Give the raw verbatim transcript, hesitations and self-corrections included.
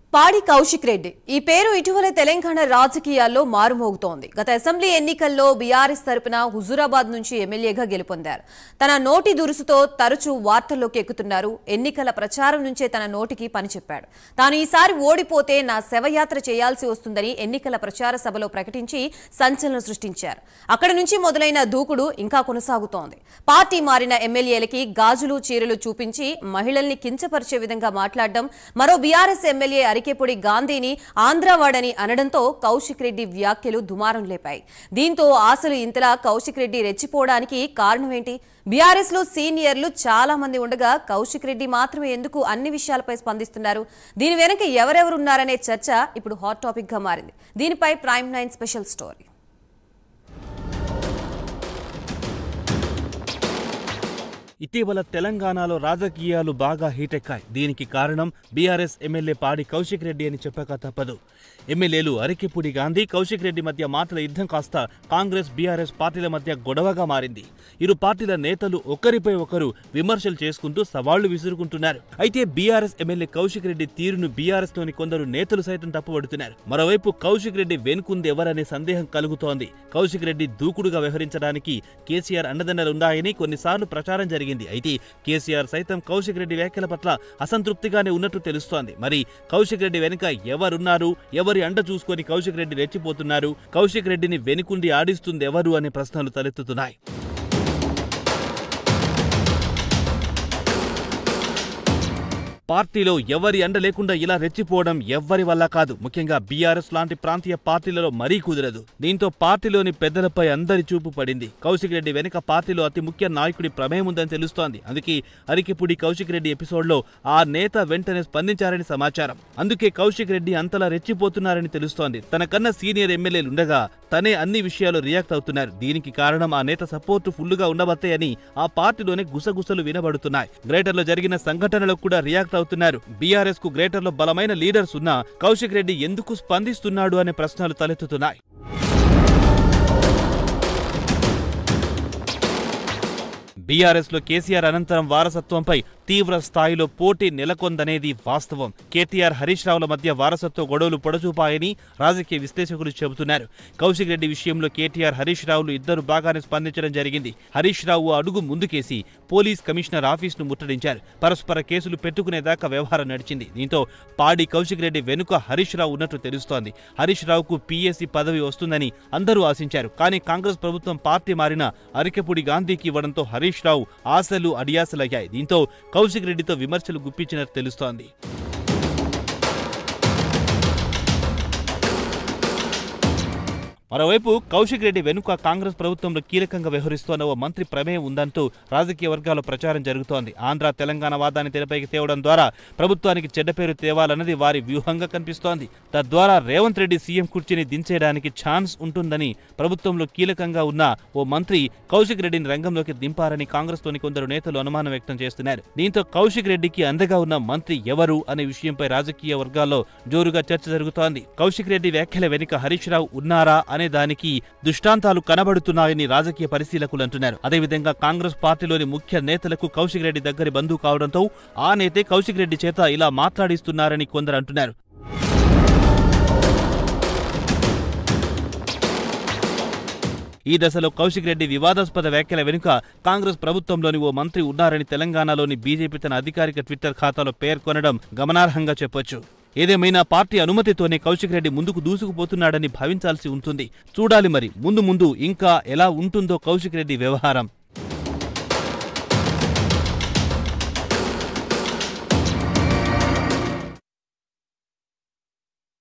పాడి కౌశిక్ రెడ్డి ఈ పేరు ఇటీవల తెలంగాణ రాజకీయాల్లో మారుమోగుతోంది. గత అసెంబ్లీ ఎన్నికల్లో బీఆర్ఎస్ తరపున హుజూరాబాద్ నుంచి ఎమ్మెల్యేగా గెలుపొందారు. తన నోటి దురుసుతో తరచూ వార్తల్లోకి ఎక్కుతున్నారు. ఎన్నికల ప్రచారం నుంచే తన నోటికి పని చెప్పాడు. తాను ఈసారి ఓడిపోతే నా శవయాత్ర చేయాల్సి వస్తుందని ఎన్నికల ప్రచార సభలో ప్రకటించి సంచలనం సృష్టించారు. అక్కడి నుంచి మొదలైన దూకుడు ఇంకా కొనసాగుతోంది. పార్టీ మారిన ఎమ్మెల్యేలకి గాజులు చీరలు చూపించి మహిళల్ని కించపరిచే విధంగా మాట్లాడడం, మరో బీఆర్ఎస్ ఎమ్మెల్యే అరికెపూడి గాంధీని ఆంధ్రావాడని అనడంతో కౌశిక్ రెడ్డి వ్యాఖ్యలు దుమారం లేపాయి. దీంతో ఆశలు ఇంతలా కౌశిక్ రెడ్డి రెచ్చిపోవడానికి కారణమేంటి? బీఆర్ఎస్ లో సీనియర్లు చాలా మంది ఉండగా కౌశిక్ రెడ్డి మాత్రమే ఎందుకు అన్ని విషయాలపై స్పందిస్తున్నారు? దీని వెనక ఎవరెవరున్నారనే చర్చ ఇప్పుడు హాట్ టాపిక్ గా మారింది. దీనిపై ప్రైమ్ నైన్ స్పెషల్ స్టోరీ. ఇటీవల తెలంగాణలో రాజకీయాలు బాగా హీటెక్కాయి. దీనికి కారణం బీఆర్ఎస్ ఎమ్మెల్యే పాడి కౌశిక్ రెడ్డి అని చెప్పక తప్పదు. ఎమ్మెల్యేలు అరికెపూడి గాంధీ, కౌశిక్ రెడ్డి మధ్య మాటల యుద్ధం కాస్త కాంగ్రెస్ బీఆర్ఎస్ పార్టీల మధ్య గొడవగా మారింది. ఇరు పార్టీల నేతలు ఒకరిపై ఒకరు విమర్శలు చేసుకుంటూ సవాళ్లు విసురుకుంటున్నారు. అయితే బీఆర్ఎస్ ఎమ్మెల్యే కౌశిక్ రెడ్డి తీరును బీఆర్ఎస్ లోని కొందరు నేతలు సైతం తప్పుపడుతున్నారు. మరోవైపు కౌశిక్ రెడ్డి వెనుకుంది ఎవరనే సందేహం కలుగుతోంది. కౌశిక్ రెడ్డి దూకుడుగా వ్యవహరించడానికి కేసీఆర్ అండదండలున్నాయని కొన్నిసార్లు ప్రచారం జరిగింది. అయితే కేసీఆర్ సైతం కౌశిక్ రెడ్డి వ్యాఖ్యల పట్ల అసంతృప్తిగానే ఉన్నట్టు తెలుస్తోంది. మరి కౌశిక్ రెడ్డి వెనుక ఎవరున్నారు, ఎవరి అండ చూసుకొని కౌశిక్ రెడ్డి రెచ్చిపోతున్నారు, కౌశిక్ రెడ్డిని వెనుకుండి ఆడిస్తుంది ఎవరు అనే ప్రశ్నలు తలెత్తుతున్నాయి. పార్టీలో ఎవరి అండ లేకుండా ఇలా రెచ్చిపోవడం ఎవ్వరి వల్ల కాదు. ముఖ్యంగా బీఆర్ఎస్ లాంటి ప్రాంతీయ పార్టీలలో మరీ కుదరదు. దీంతో పార్టీలోని పెద్దలపై అందరి చూపు పడింది. కౌశిక్ రెడ్డి వెనుక పార్టీలో అతి ముఖ్య నాయకుడి ప్రమేయం ఉందని తెలుస్తోంది. అందుకే అరికెపూడి కౌశిక్ రెడ్డి ఎపిసోడ్లో ఆ నేత వెంటనే స్పందించారని సమాచారం. అందుకే కౌశిక్ రెడ్డి అంతలా రెచ్చిపోతున్నారని తెలుస్తోంది. తనకన్నా సీనియర్ ఎమ్మెల్యేలుండగా తనే అన్ని విషయాలు రియాక్ట్ అవుతున్నారు. దీనికి కారణం ఆ నేత సపోర్టు ఫుల్లుగా ఉండబట్టే అని ఆ పార్టీలోనే గుసగుసలు వినబడుతున్నాయి. గ్రేటర్లో జరిగిన సంఘటనలకు కూడా రియాక్ట్ అవుతున్నారు. బీఆర్ఎస్ కు గ్రేటర్ లో బలమైన లీడర్స్ ఉన్నా కౌశిక్ రెడ్డి ఎందుకు స్పందిస్తున్నాడు అనే ప్రశ్నలు తలెత్తుతున్నాయి. బీఆర్ఎస్ లో కేసీఆర్ అనంతరం వారసత్వంపై తీవ్ర స్థాయిలో పోటీ నెలకొందనేది వాస్తవం. కేటీఆర్ హరీష్ రావుల మధ్య వారసత్వ గొడవలు పొడచూపాయని రాజకీయ విశ్లేషకులు చెబుతున్నారు. కౌశిక్ రెడ్డి విషయంలో కేటీఆర్ హరీష్ రావులు ఇద్దరు బాగానే స్పందించడం జరిగింది. హరీష్ రావు అడుగు ముందుకేసి పోలీస్ కమిషనర్ ఆఫీసును ముట్టడించారు. పరస్పర కేసులు పెట్టుకునేదాకా వ్యవహారం నడిచింది. దీంతో పాడి కౌశిక్ రెడ్డి వెనుక హరీష్ రావు ఉన్నట్టు తెలుస్తోంది. హరీష్ రావుకు పీఎస్సీ పదవి వస్తుందని అందరూ ఆశించారు. కానీ కాంగ్రెస్ ప్రభుత్వం పార్టీ మారిన అరికెపూడి గాంధీకి ఇవ్వడంతో హరీష్ రావు ఆశలు అడియాసలయ్యాయి. దీంతో కౌశిక్ రెడ్డితో విమర్శలు గుప్పించినట్టు తెలుస్తోంది. మరోవైపు కౌశిక్ రెడ్డి వెనుక కాంగ్రెస్ ప్రభుత్వంలో కీలకంగా వ్యవహరిస్తోన్న ఓ మంత్రి ప్రమేయం ఉందంటూ రాజకీయ వర్గాల్లో ప్రచారం జరుగుతోంది. ఆంధ్ర తెలంగాణ వాదాన్ని తెరపైకి తేవడం ద్వారా ప్రభుత్వానికి చెడ్డ పేరు తేవాలన్నది వారి వ్యూహంగా కనిపిస్తోంది. తద్వారా రేవంత్ రెడ్డి సీఎం కుర్చీని దించేయడానికి ఛాన్స్ ఉంటుందని ప్రభుత్వంలో కీలకంగా ఉన్న ఓ మంత్రి కౌశిక్ రెడ్డిని రంగంలోకి దింపారని కాంగ్రెస్లోని కొందరు నేతలు అనుమానం వ్యక్తం చేస్తున్నారు. దీంతో కౌశిక్ రెడ్డికి అండగా ఉన్న మంత్రి ఎవరు అనే విషయంపై రాజకీయ వర్గాల్లో జోరుగా చర్చ జరుగుతోంది. కౌశిక్ రెడ్డి వ్యాఖ్యల వెనుక హరీష్ రావు ఉన్నారా అనే దానికి దృష్టాంతాలు కనబడుతున్నాయని రాజకీయ పరిశీలకులు అంటున్నారు. అదేవిధంగా కాంగ్రెస్ పార్టీలోని ముఖ్య నేతలకు కౌశిక్ రెడ్డి దగ్గరి బంధువు కావడంతో ఆ నేతే కౌశిక్ రెడ్డి చేత ఇలా మాట్లాడిస్తున్నారని కొందరు అంటున్నారు. ఈ దశలో కౌశిక్ రెడ్డి వివాదాస్పద వ్యాఖ్యల వెనుక కాంగ్రెస్ ప్రభుత్వంలోని ఓ మంత్రి ఉన్నారని తెలంగాణలోని బీజేపీ తన అధికారిక ట్విట్టర్ ఖాతాలో పేర్కొనడం గమనార్హంగా చెప్పొచ్చు. ఏదేమైనా పార్టీ అనుమతితోనే కౌశిక్ రెడ్డి ముందుకు దూసుకుపోతున్నాడని భావించాల్సి ఉంటుంది. చూడాలి మరి ముందు ముందు ఇంకా ఎలా ఉంటుందో కౌశిక్ రెడ్డి వ్యవహారం.